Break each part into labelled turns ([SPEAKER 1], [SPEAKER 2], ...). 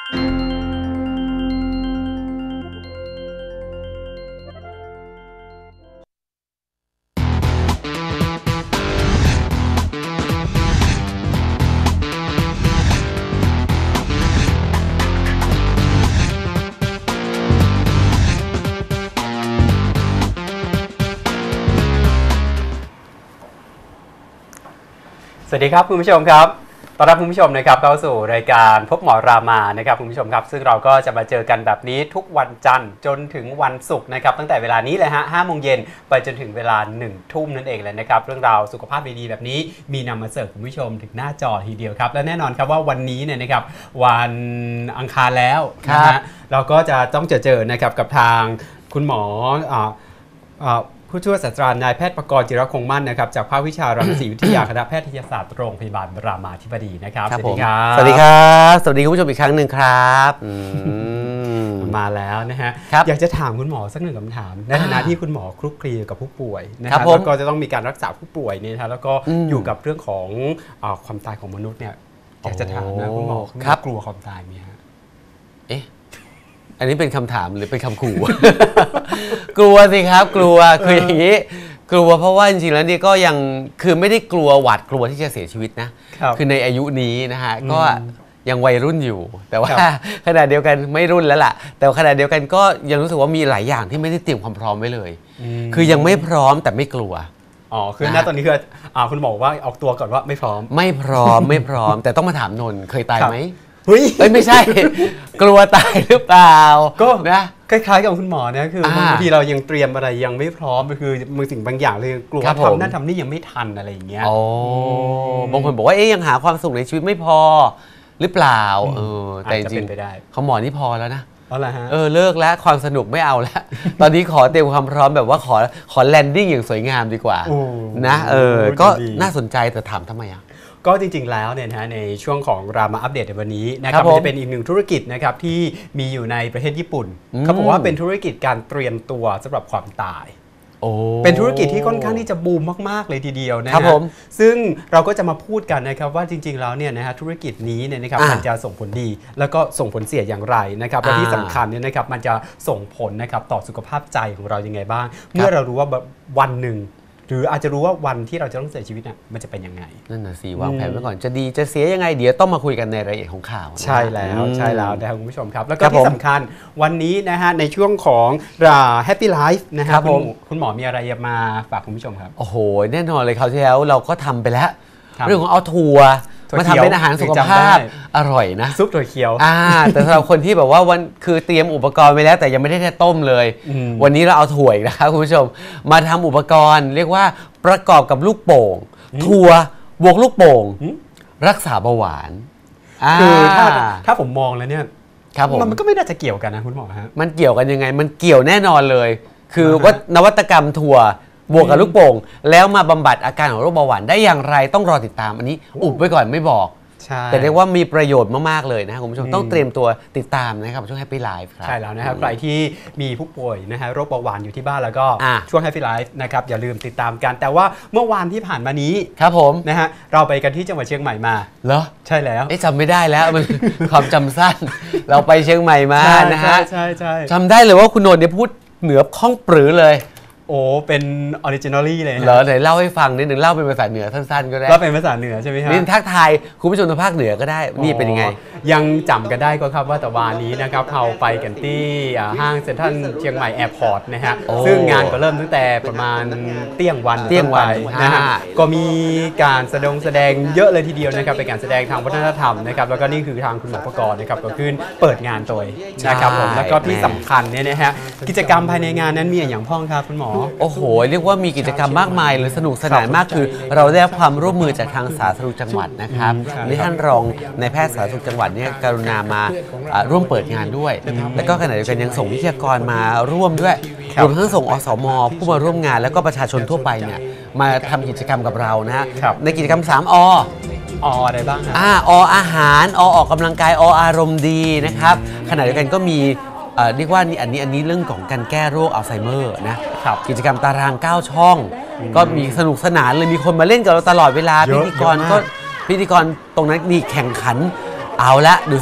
[SPEAKER 1] สวัสดีครับคุณผู้ชมครับต้อนรับคุณผู้ชมนะครับเข้าสู่รายการพบหมอรามานะครับคุณผู้ชมครับซึ่งเราก็จะมาเจอกันแบบนี้ทุกวันจันทร์จนถึงวันศุกร์นะครับตั้งแต่เวลานี้เลยฮะ5 โมงเย็นไปจนถึงเวลา1 ทุ่มนั่นเองเลยนะครับเรื่องราวสุขภาพดีๆแบบนี้มีนำมาเสิร์ฟคุณผู้ชมถึงหน้าจอทีเดียวครับและแน่นอนครับว่าวันนี้เนี่ยนะครับวันอังคารแล้วนะฮะเราก็จะต้องเจอนะครับกับทางคุณหมอผู้ช่วยศาสตราจารย์นายแพทย์ประกรณ์จิรคงมั่นนะครับจากภาควิชารังสีวิทยาคณะแพทยศาสตร์โรงพยาบาลรามาธิบดีนะครับสวัสดีครับ
[SPEAKER 2] สวัสดีครับสวัสดีคุณผู้ชมอีกครั้งหนึ่งครับ
[SPEAKER 1] มาแล้วนะฮะอยากจะถามคุณหมอสักหนึ่งคำถามในฐานะที่คุณหมอคลุกคลีกับผู้ป่วยนะครับแล้วก็จะต้องมีการรักษาผู้ป่วยเนี่ยนะแล้วก็อยู่กับเรื่องของความตายของมนุษย์เนี่ยอยากจะถามนะคุณหมอกลัวความตายไหมฮะ
[SPEAKER 2] อันนี้เป็นคำถามหรือเป็นคำขู่ กลัวสิครับกลัวคืออย่างนี้กลัวเพราะว่าจริงๆแล้วนี่ก็ยังคือไม่ได้กลัวหวาดกลัวที่จะเสียชีวิตนะคือในอายุนี้นะฮะก็ยังวัยรุ่นอยู่แต่ว่าขณะเดียวกันไม่รุ่นแล้วล่ะแต่ขณะเดียวกันก็ยังรู้สึกว่ามีหลายอย่างที่ไม่ได้เตรียมความพร้อมไว้เลยคือยังไม่พร้อมแต่ไม่กลัว
[SPEAKER 1] คือณตอนนี้คือคุณบอกว่าออกตัวก่อนว่าไม่พร้อม
[SPEAKER 2] ไม่พร้อมแต่ต้องมาถามนนท์เคยตายไหม
[SPEAKER 1] เฮ้ย
[SPEAKER 2] ไม่ใช่กลัวตายหรือเปล่า
[SPEAKER 1] ก็นะคล้ายๆกับคุณหมอนะคือบางทีเรายังเตรียมอะไรยังไม่พร้อมคือบางสิ่งบางอย่างเลยกลัวทำนั่นทำนี่ยังไม่ทันอะไรอย่างเงี้ย
[SPEAKER 2] บางคนบอกว่ายังหาความสุขในชีวิตไม่พอหรือเปล่าแต่จริงๆเขาหมอนี่พอแล้วนะเลิกแล้วความสนุกไม่เอาแล้วตอนนี้ขอเตรียมความพร้อมแบบว่าขอแลนดิ้งอย่างสวยงามดีกว่านะก็น่าสนใจแต่ถามทำไม
[SPEAKER 1] ก็จริงๆแล้วเนี่ยนะในช่วงของรามาอัปเดตในวันนี้นะครับจะเป็นอีกหนึ่งธุรกิจนะครับที่มีอยู่ในประเทศญี่ปุ่นเขาบอกว่าเป็นธุรกิจการเตรียมตัวสำหรับความตายเป็นธุรกิจที่ค่อนข้างที่จะบูมมากๆเลยทีเดียวนะครับซึ่งเราก็จะมาพูดกันนะครับว่าจริงๆแล้วเนี่ยนะฮะธุรกิจนี้เนี่ยนะครับมันจะส่งผลดีแล้วก็ส่งผลเสียอย่างไรนะครับและที่สำคัญเนี่ยนะครับมันจะส่งผลนะครับต่อสุขภาพใจของเรายังไงบ้างเมื่อเรารู้ว่าวันหนึ่งหรืออาจจะรู้ว่าวันที่เราจะต้องเสียชีวิตน่ะมันจะเป็นยังไง
[SPEAKER 2] นั่นน่ะสิวางแผนไว้ก่อนจะดีจะเสียยังไงเดี๋ยวต้องมาคุยกันในรายละเอียดของข่าว
[SPEAKER 1] ใช่แล้วนะครับคุณผู้ชมครับแล้วก็ที่สำคัญวันนี้นะฮะในช่วงของHappy Life นะครับคุณหมอมีอะไรมาฝากคุณผู้ชมครับ
[SPEAKER 2] โอ้โหแน่นอนเลยคราวที่แล้วเราก็ทำไปแล้วเรื่องของเอาถั่วมาทำเป็นอาหารสุขภาพอร่อยนะ
[SPEAKER 1] ซุปถั่วเขียว
[SPEAKER 2] แต่สำหรับคนที่แบบว่าวันคือเตรียมอุปกรณ์ไว้แล้วแต่ยังไม่ได้ต้มเลยวันนี้เราเอาถั่วอีกนะครับคุณผู้ชมมาทำอุปกรณ์เรียกว่าประกอบกับลูกโป่งถั่วบวกลูกโป่งรักษาเบาหวาน
[SPEAKER 1] คือถ้าผมมองแล้วเนี่ยมันก็ไม่น่าจะเกี่ยวกันนะคุณหมอฮะ
[SPEAKER 2] มันเกี่ยวกันยังไงมันเกี่ยวแน่นอนเลยคือว่านวัตกรรมถั่วบวกกับลูกโป่งแล้วมาบำบัดอาการของโรคเบาหวานได้อย่างไรต้องรอติดตามอันนี้อุบไว้ก่อนไม่บอกแต่เรียกว่ามีประโยชน์มากๆเลยนะครับคุณผู้ชมต้องเตรียมตัวติดตามนะครับช่วง Happy Life ครับ
[SPEAKER 1] ใช่แล้วนะครับใครที่มีผู้ป่วยนะฮะโรคเบาหวานอยู่ที่บ้านแล้วก็ช่วง Happy Life นะครับอย่าลืมติดตามกันแต่ว่าเมื่อวานที่ผ่านมานี้
[SPEAKER 2] ครับผม
[SPEAKER 1] นะฮะเราไปกันที่จังหวัดเชียงใหม่มา
[SPEAKER 2] เหรอ
[SPEAKER 1] ใช่แล้ว
[SPEAKER 2] จำไม่ได้แล้วมันความจำสั้นเราไปเชียงใหม่มานะฮะ
[SPEAKER 1] ใช่
[SPEAKER 2] จำได้เลยว่าคุณโนนเนี่ยพูดเหนือคล่องปรือเลย
[SPEAKER 1] โอ้เป็นออริจินอลี่เลย
[SPEAKER 2] เหรอไหนเล่าให้ฟังนิดหนึ่งเล่าเป็นภาษาเหนือสั้นๆก็ได้
[SPEAKER 1] เล่าเป็นภาษาเหนือใช่ไหมครับ
[SPEAKER 2] นี่ทักทายคุณผู้ชมทางภาคเหนือก็ได้นี่เป็นยังไง
[SPEAKER 1] ยังจำกันได้ก็ครับว่าแต่วานนี้นะครับเราไปกันที่ห้างเซ็นทรัลเชียงใหม่แอร์พอร์ตนะฮะซึ่งงานก็เริ่มตั้งแต่ประมาณเที่ยงวันนะฮะก็มีการแสดงเยอะเลยทีเดียวนะครับเป็นการแสดงทางวัฒนธรรมนะครับแล้วก็นี่คือทางคุณหมอประกรณ์นะครับก็ขึ้นเปิดงานตัวนะครับผมแล้วก็ที่สำคัญเนี่ยนะฮะกิจกรรมภายในงานนั้นมีอย่างพ้องครับคุณหมอ
[SPEAKER 2] โอ้โหเรียกว่ามีกิจกรรมมากมายเลยสนุกสนานมากคือเราได้รับความร่วมมือจากทางสาธารณสุขจังหวัดนะครับในท่านรองในแพทย์สาธารณสุขจังหวัดเนี่ยกรุณามาร่วมเปิดงานด้วยแล้วก็ขณะเดียวกันยังส่งวิทยากรมาร่วมด้วยรวมทั้งส่งอสม.ผู้มาร่วมงานแล้วก็ประชาชนทั่วไปเนี่ยมาทำกิจกรรมกับเรานะฮะในกิจกรรม3
[SPEAKER 1] อะไรบ้าง
[SPEAKER 2] อาหารออกกำลังกายอารมณ์ดีนะครับขณะเดียวกันก็มีเรียกว่าอันนี้เรื่องของการแก้โรคอัลไซเมอร์นะกิจกรรมตาราง9 ช่องก็มีสนุกสนานเลยมีคนมาเล่นกับเราตลอดเวลาพิธีกรตรงนั้นนี่แข่งขันเอาละดูสิ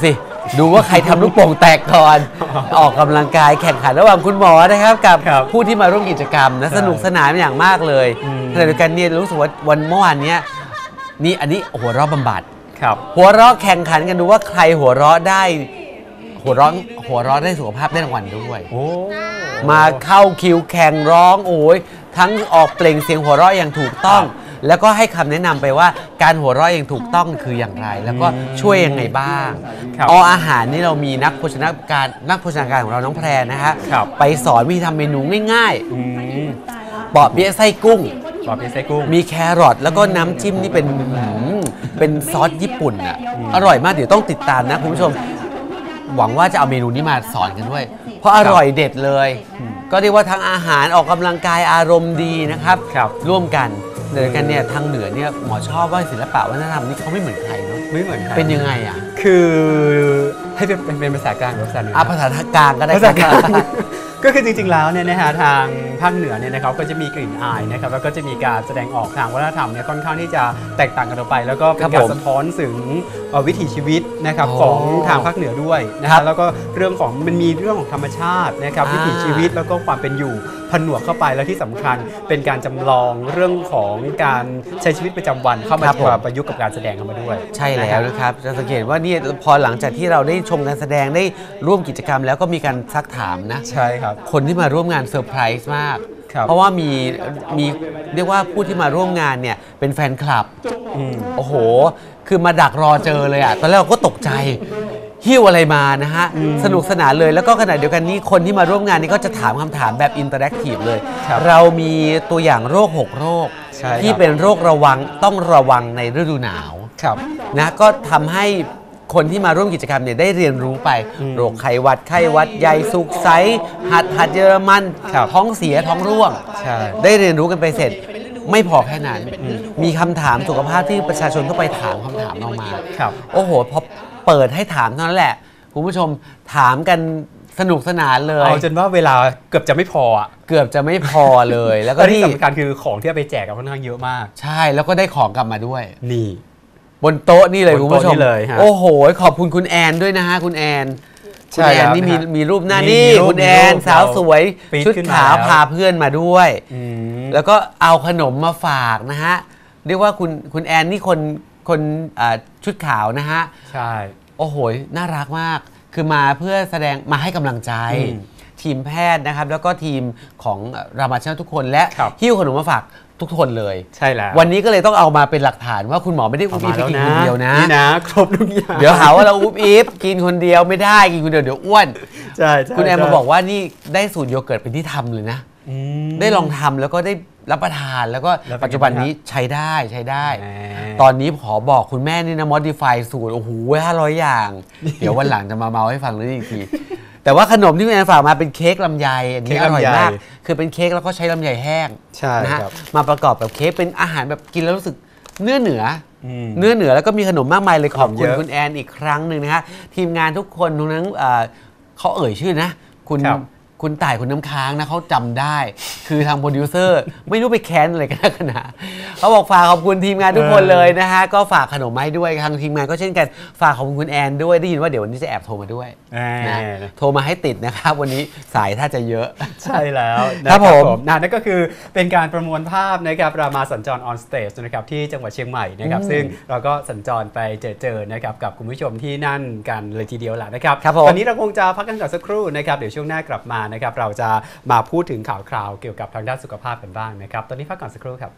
[SPEAKER 2] ดูว่าใครทำลูกโป่งแตกก่อน ออกกำลังกายแข่งขันระหว่างคุณหมอนะครับกับ
[SPEAKER 1] ครับ
[SPEAKER 2] ผู้ที่มาร่วมกิจกรรมนะ
[SPEAKER 1] ใช่
[SPEAKER 2] สนุกสนานอย่างมากเลยขณะเดียวกันเนี่ยรู้สึกว่าวันเมื่อวานเนี้ยนี่อันนี้หัวเราะบำบัด
[SPEAKER 1] ครับ
[SPEAKER 2] หัวเราะแข่งขันกันดูว่าใครหัวเราะได้หัวเราะได้สุขภาพได้รางวัลด้วย
[SPEAKER 1] โอ้
[SPEAKER 2] มาเข้าคิวแข่งร้องโอ้ยทั้งออกเปล่งเสียงหัวเราะอย่างถูกต้อง แล้วก็ให้คำแนะนำไปว่าการหัวเราะอย่างถูกต้องคืออย่างไร แล้วก็ช่วยยังไงบ้าง
[SPEAKER 1] ครับ
[SPEAKER 2] อาหารนี่เรามีนักโภชนาการของเราน้องแพรนะฮะ
[SPEAKER 1] ครับ
[SPEAKER 2] ไปสอนวิธีทำเมนูง่าย
[SPEAKER 1] อืม
[SPEAKER 2] ๆปอเปี๊ยะไส้กุ้ง
[SPEAKER 1] ปอเปี๊ยะไส้กุ้ง
[SPEAKER 2] มีแครอทแล้วก็น้ำจิ้มนี่เป็นซอสญี่ปุ่นอ่ะอร่อยมากเดี๋ยวต้องติดตามนะคุณผู้ชม หวังว่าจะเอาเมนูนี้มาสอนกันด้วย เพราะอร่อยเด็ดเลย ก็เรียกว่าทั้งอาหารออกกำลังกายอารมณ์ดีนะครับ
[SPEAKER 1] ครับ
[SPEAKER 2] ร่วมกันเดียวกันเนี่ยทางเหนือเนี่ยหมอชอบว่าศิลปะวัฒนธรรมนี่เขาไม่เหมือนใครเนาะ
[SPEAKER 1] ไม่เหมือนใคร
[SPEAKER 2] เป็นยังไงอ่ะ
[SPEAKER 1] คือให้เป็นภาษากลางหรือภาษาเหนือ
[SPEAKER 2] ภาษาทางกลางก็ได้
[SPEAKER 1] ภาษากลาง
[SPEAKER 2] ครับ
[SPEAKER 1] ก็คือจริงๆแล้วเนี่ยนะฮะทางภาคเหนือเนี่ยนะครับก็จะมีกลิ่นอายนะครับแล้วก็จะมีการแสดงออกทางวัฒนธรรมเนี่ยค่อนข้างที่จะแตกต่างกันออกไป แล้วก็เป็นการสะท้อนถึงวิถีชีวิตนะครับของทางภาคเหนือด้วยนะฮะแล้วก็เรื่องของมันมีเรื่องของธรรมชาตินะครับวิถีชีวิตแล้วก็ความเป็นอยู่ผนวกเข้าไปแล้วที่สำคัญเป็นการจำลองเรื่องของการใช้ชีวิตประจำวันเข้ามาประยุกต์กับการแสดงเข้ามาด้วย
[SPEAKER 2] ใช่แล้วนะครับจะสังเกตว่านี่พอหลังจากที่เราได้ชมการแสดงได้ร่วมกิจกรรมแล้วก็มีการซักถามนะ
[SPEAKER 1] ใช่ครับ
[SPEAKER 2] คนที่มาร่วมงานเซอร์ไพรส์มาก
[SPEAKER 1] ครับ
[SPEAKER 2] เพราะว่ามีเรียกว่าผู้ที่มาร่วมงานเนี่ยเป็นแฟนคลับ โอ้โห คือมาดักรอเจอเลยอ่ะ ตอนแรกเราก็ตกใจหิ้วอะไรมานะฮะ สนุกสนานเลย แล้วก็ขณะเดียวกันนี้คนที่มาร่วมงานนี้ก็จะถามคำถามแบบอินเตอร์แอคทีฟเลย
[SPEAKER 1] ครับ
[SPEAKER 2] เรามีตัวอย่างโรค 6 โรค
[SPEAKER 1] ใช่ครับ
[SPEAKER 2] ที่เป็นโรคต้องระวังในฤดูหนาว
[SPEAKER 1] ครับ
[SPEAKER 2] นะก็ทำให้คนที่มาร่วมกิจกรรมเนี่ยได้เรียนรู้ไปโรคไข้หวัดใหญ่สุกใสหัดเยอรมัน
[SPEAKER 1] ครับ
[SPEAKER 2] ท้องเสียท้องร่วง
[SPEAKER 1] ใช่
[SPEAKER 2] ได้เรียนรู้กันไปเสร็จไม่พอแค่นั้น มีคำถามสุขภาพที่ประชาชนเข้าไปถามคำถามออกมา
[SPEAKER 1] ครับ
[SPEAKER 2] โอ้โหพอเปิดให้ถามเท่านั้นแหละคุณผู้ชมถามกันสนุกสนานเลย
[SPEAKER 1] เอาจนว่าเวลาเกือบจะไม่พออ่ะ
[SPEAKER 2] เกือบจะไม่พอเลย แล้วก็
[SPEAKER 1] และที่
[SPEAKER 2] ที่
[SPEAKER 1] สำคัญคือของที่เอาไปแจกกันค่อนข้างเยอะมาก
[SPEAKER 2] ใช่แล้วก็ได้ของกลับมาด้วย
[SPEAKER 1] นี่
[SPEAKER 2] บนโต๊ะนี่เลย
[SPEAKER 1] บน
[SPEAKER 2] คุณ
[SPEAKER 1] โต๊ะ
[SPEAKER 2] ผู้ชม
[SPEAKER 1] นี่เลยฮะ
[SPEAKER 2] โอ้โหขอบคุณคุณแอนด้วยนะฮะคุณแอน
[SPEAKER 1] ใช่
[SPEAKER 2] คุณแอน
[SPEAKER 1] แล้ว
[SPEAKER 2] นี่
[SPEAKER 1] นะฮะ
[SPEAKER 2] มีรูปหน้า
[SPEAKER 1] มี
[SPEAKER 2] นี่
[SPEAKER 1] รูป
[SPEAKER 2] คุณแอน
[SPEAKER 1] มีรูป
[SPEAKER 2] สาวสวย
[SPEAKER 1] ฟีด
[SPEAKER 2] ชุด
[SPEAKER 1] ขึ้นมา
[SPEAKER 2] ขาว
[SPEAKER 1] แล้ว
[SPEAKER 2] พาเพื่อนมาด้วย
[SPEAKER 1] อืม
[SPEAKER 2] แล้วก็เอาขนมมาฝากนะฮะเรียกว่าคุณแอนนี่คนชุดขาวนะฮะ
[SPEAKER 1] ใช่
[SPEAKER 2] โอ้โหน่ารักมาก คือมาเพื่อแสดงมาให้กำลังใจ ทีมแพทย์นะครับแล้วก็ทีมของรามาชาทุกคนและ
[SPEAKER 1] ครับ
[SPEAKER 2] หิ้วขนมมาฝากทุกคนเลย
[SPEAKER 1] ใช่แล้ว
[SPEAKER 2] วันนี้ก็เลยต้องเอามาเป็นหลักฐานว่าคุณหมอไม่ได้อุ้มอีฟไปกินคนเดียวนะ
[SPEAKER 1] นี่นะ ครบทุกอย่าง
[SPEAKER 2] เดี๋ยวหาว่าเราอุ้มอีฟกินคนเดียวไม่ได้กินคนเดียวเดี๋ยวอ้วน
[SPEAKER 1] ใช่ใช่
[SPEAKER 2] คุณแอนมา
[SPEAKER 1] ใช่
[SPEAKER 2] บอกว่านี่ได้สูตรโยเกิร์ตเป็นที่ทำเลยนะ
[SPEAKER 1] อืม
[SPEAKER 2] ได้ลองทำแล้วก็ได้รับประทานแล้วก็
[SPEAKER 1] แล้วเป็นไง
[SPEAKER 2] ปัจจุบันนี้ใช้ได้
[SPEAKER 1] แหม
[SPEAKER 2] ตอนนี้ขอบอกคุณแม่นี่นะ modify สูตรโอ้โห500 อย่าง เดี๋ยววันหลังจะมาเมาให้ฟังเรื่องนี้อีกที แต่ว่าขนมที่คุณแอนฝากมาเป็นเค้กลำไยอันนี้อร่อยมาก คือเป็นเค้กแล้วก็ใช้ลำไยแห้ง
[SPEAKER 1] ใช่
[SPEAKER 2] นะฮะ
[SPEAKER 1] ครับ
[SPEAKER 2] มาประกอบกับเค้กเป็นอาหารแบบกินแล้วรู้สึกเนื้อเหนือ
[SPEAKER 1] ม
[SPEAKER 2] เนื้อเหนือแล้วก็มีขนมมากมายเลยขอบคุณ
[SPEAKER 1] เยอะ
[SPEAKER 2] คุณแอนอีกครั้งหนึ่งนะฮะทีมงานทุกคนทุกนั้นเขาเอ่ยชื่อนะ คุณต่ายคุณน้ำค้างนะเขาจำได้ คือทางโปรดิวเซอร์ ไม่รู้ไปแค้นอะไรกันนักหนาเขาบอกฝากขอบคุณทีมงานทุกคนเลยนะฮะก็ฝากขนมมาให้ด้วยทางทีมงานก็เช่นกันฝากขอบคุณคุณแอนด้วยได้ยินว่าเดี๋ยววันนี้จะแอบโทรมาด้วย
[SPEAKER 1] แหม
[SPEAKER 2] นะโทรมาให้ติดนะครับวันนี้สายถ้าจะเยอะ
[SPEAKER 1] ใช่แล้วนะครับ
[SPEAKER 2] ผม
[SPEAKER 1] นั่นก็คือเป็นการประมวลภาพนะครับรามาสัญจรออนสเตจนะครับที่จังหวัดเชียงใหม่นะครับซึ่งเราก็สัญจรไปเจอนะครับกับคุณผู้ชมที่นั่นกันเลยทีเดียวแหละนะครับ
[SPEAKER 2] ครับผม
[SPEAKER 1] ตอนนี้เราคงจะพักกันก่อนสักครู่นะครับเดี๋ยวช่วงหน้ากลับมานะครับเราจะมาพูดถึงข่าวคราวเกี่ยวกับทางด้านสุขภาพกันบ้างนะครับตอนนี้พักก่อนสักครู่ครับ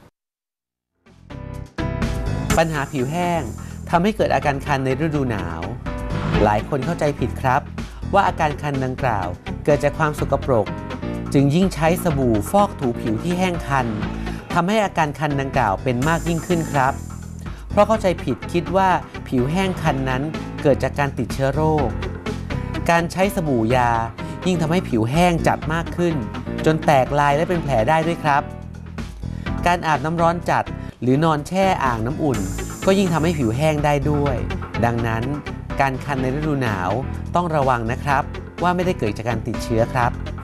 [SPEAKER 2] ปัญหาผิวแห้งทำให้เกิดอาการคันในฤดูหนาว หลายคนเข้าใจผิดครับ ว่าอาการคันดังกล่าวเกิดจากความสกปรก จึงยิ่งใช้สบู่ฟอกถูผิวที่แห้งคันทำให้อาการคันดังกล่าวเป็นมากยิ่งขึ้นครับ เพราะเข้าใจผิดคิดว่าผิวแห้งคันนั้นเกิดจากการติดเชื้อโรค การใช้สบู่ยายิ่งทำให้ผิวแห้งจัดมากขึ้น จนแตกลายและเป็นแผลได้ด้วยครับ การอาบน้ำร้อนจัดหรือนอนแช่อ่างน้ำอุ่น ก็ยิ่งทำให้ผิวแห้งได้ด้วย ดังนั้นการคันในฤดูหนาวต้องระวังนะครับ ว่าไม่ได้เกิดจากการติดเชื้อครับ